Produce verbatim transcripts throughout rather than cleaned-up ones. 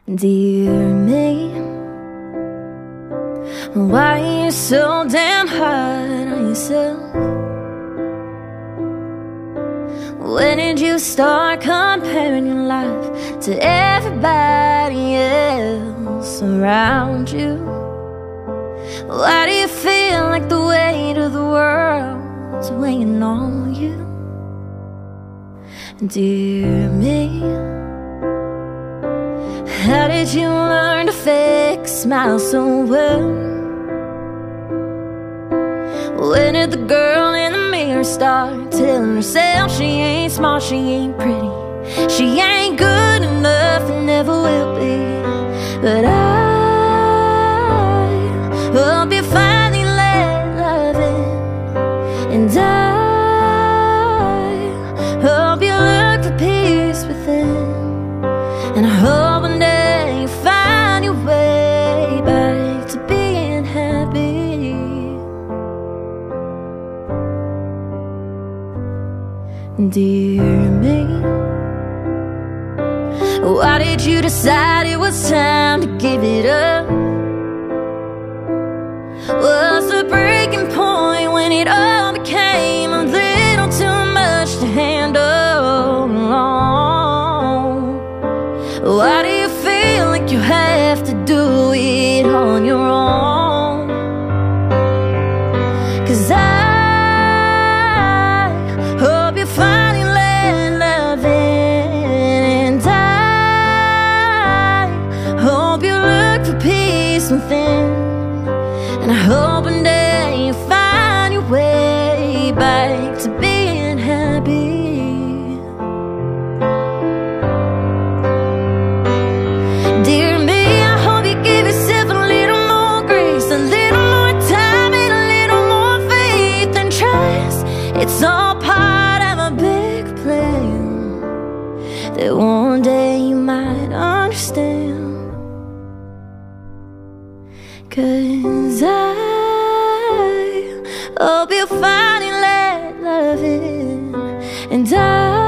Dear me, why are you so damn hard on yourself? When did you start comparing your life to everybody else around you? Why do you feel like the weight of the world's weighing on you? Dear me, how did you learn to fake a smile so well? When did the girl in the mirror start telling herself she ain't smart, she ain't pretty, she ain't good enough and never will be? But I hope you finally let love in, and I hope you look for peace within, and I hope one day you find your way back to being happy. Dear me, why did you decide it was time to give it up? What's the breaking point when it all became a little too much to handle alone? Why do you feel like you have to do it on your own? 'Cause I hope you finally let love in, and I hope you look for peace within, and I hope one day you find your way back to being happy. Dear me, I hope you give yourself a little more grace, a little more time, and a little more faith and trust. It's all part of a big plan that one day you might understand. 'Cause I hope you finally let love in, and I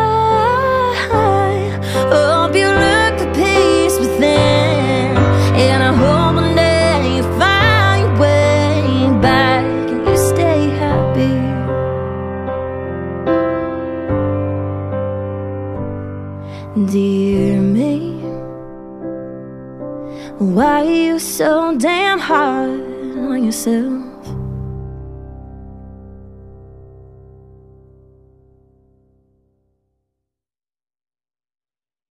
hope you look for peace within, and I hope one day you find your way back and you stay happy. Dear me, why are you so damn hard on yourself?